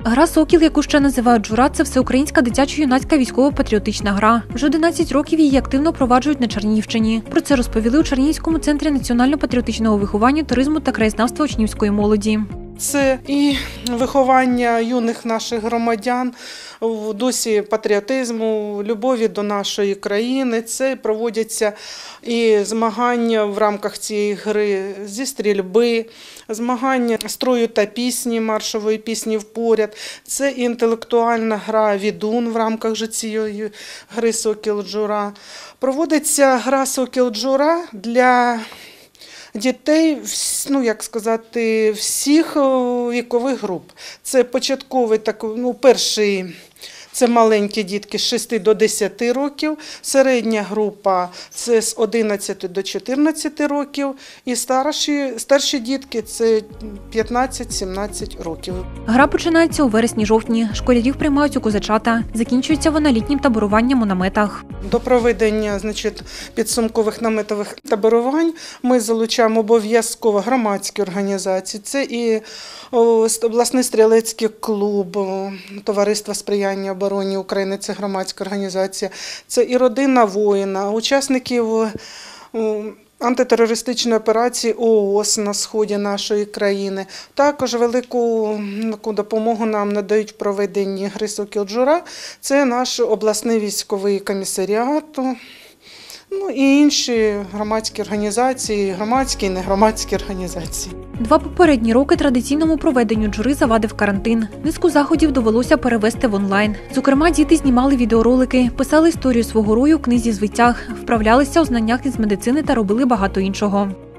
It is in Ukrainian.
Гра «Сокіл», яку ще називають «Джура», – це всеукраїнська дитячо-юнацька військово-патріотична гра. Вже 11 років її активно впроваджують на Чернігівщині. Про це розповіли у Чернігівському центрі національно-патріотичного виховання, туризму та краєзнавства учнівської молоді. Це і виховання юних наших громадян в дусі патріотизму, любові до нашої країни. Це проводяться і змагання в рамках цієї гри зі стрільби, змагання строю та пісні, маршової пісні впоряд. Це і інтелектуальна гра «Відун» в рамках же цієї гри «Сокіл-Джура». Проводиться гра «Сокіл-Джура» для дітей, всіх вікових груп. Це початковий, перший – це маленькі дітки з 6 до 10 років, середня група – це з 11 до 14 років і старші дітки – це 15-17 років. Гра починається у вересні-жовтні. Школярів приймають у козачата. Закінчується вона літнім таборуванням у наметах. До проведення підсумкових наметових таборувань ми залучаємо обов'язково громадські організації. Це і обласний стрілецький клуб, Товариство сприяння обороні України, це громадська організація, це і родина воїна, учасників антитерористичної операції ООС на сході нашої країни. Також велику допомогу нам надають в проведенні гри «Сокіл-Джура». Це наш обласний військовий комісаріат, і інші громадські організації, громадські і негромадські організації. 2 попередні роки традиційному проведенню джури завадив карантин. Низку заходів довелося перевести в онлайн. Зокрема, діти знімали відеоролики, писали історію свого рою в книзі звитяг, вправлялися у знаннях із медицини та робили багато іншого.